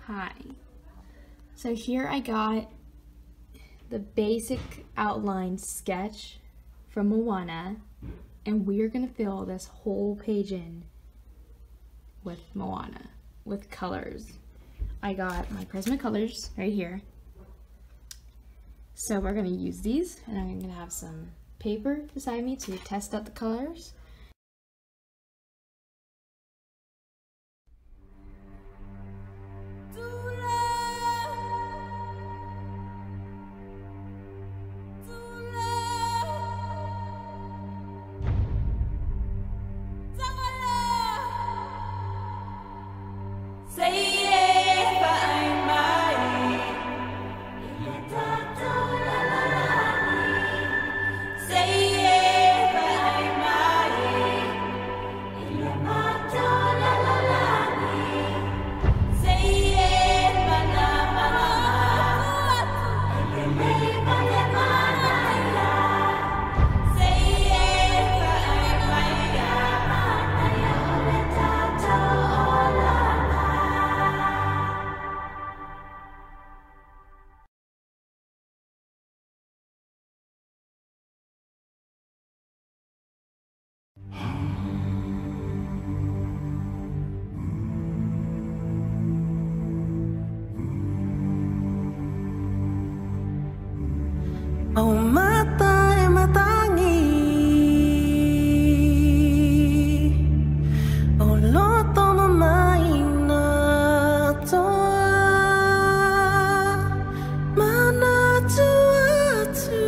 Hi. So here I got the basic outline sketch from Moana, and we're gonna fill this whole page in with Moana, with colors. I got my Prismacolors right here. So we're gonna use these, and I'm gonna have some paper beside me to test out the colors. Oh, mata e matangi, oh loto no maina toa, mana atu,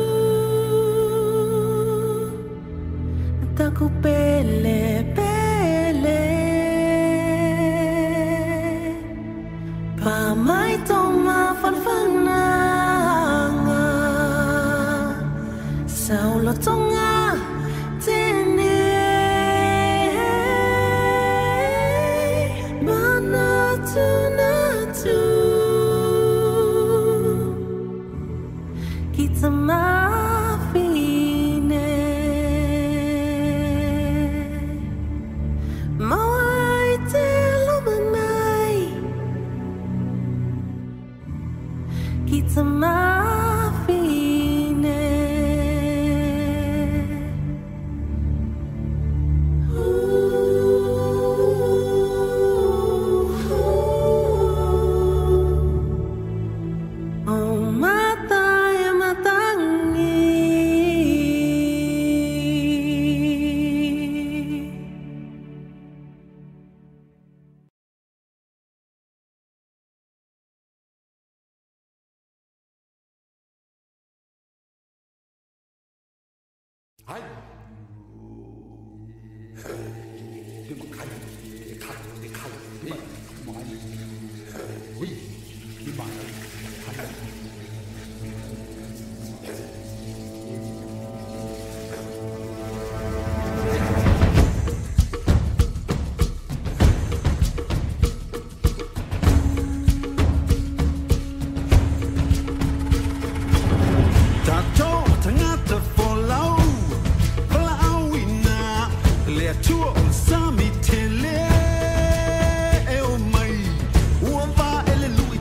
taku pele pele, pa mai toma fanfana. Saulo tonga tene mana tu kita mafine mawai te lumanai kita Hi. Hallelujah.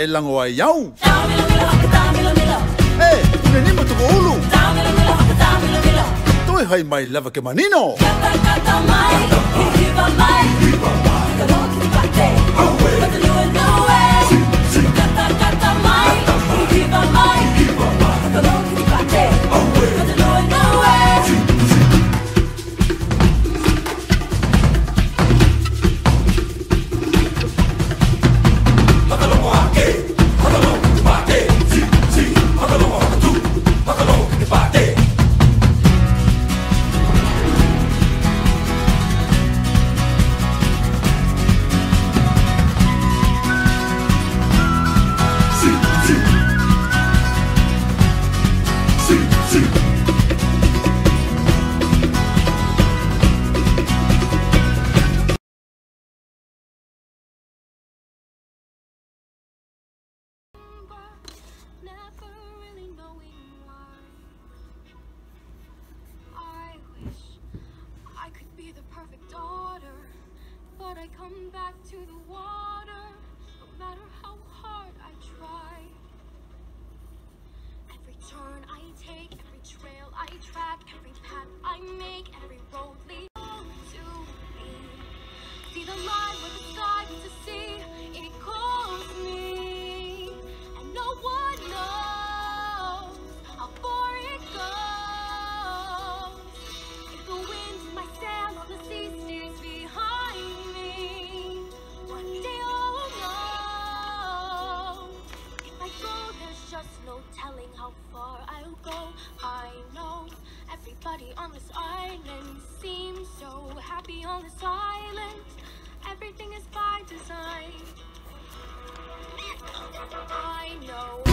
e lango ai au. E, une ni mo tuko ulu. Toi hai mai lava ke manino. I come back to the water, no matter how hard I try. Every turn I take, every trail I track, every path I make, every road leads to me. See the line where the sky meets the sea, it calls me, and no one knows how far it goes. If the wind in my sail or the sea steers behind me, one day I'll know. If I go, there's just no telling how far I'll go. I know everybody on this island seems so happy on this island. Everything is by design. I know.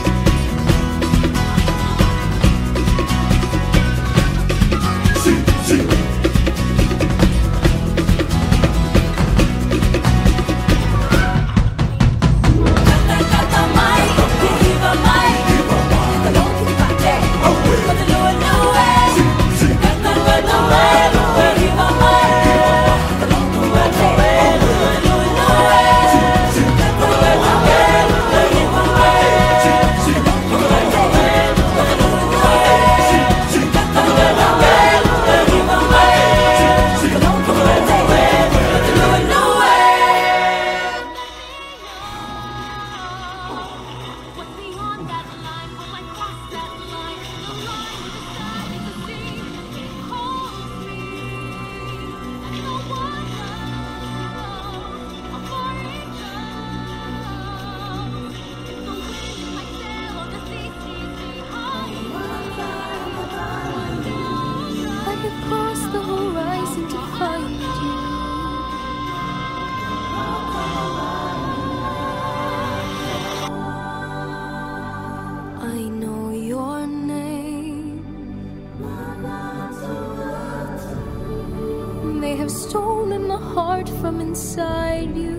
They have stolen the heart from inside you.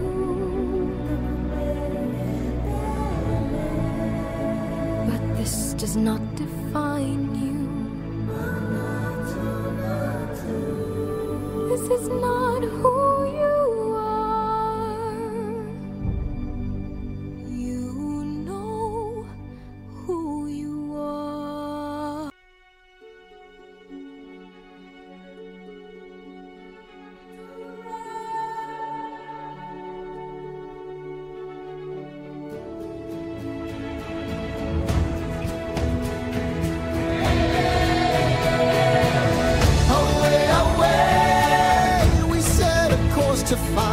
But this does not define you. This is not who you are. You know who you are. To find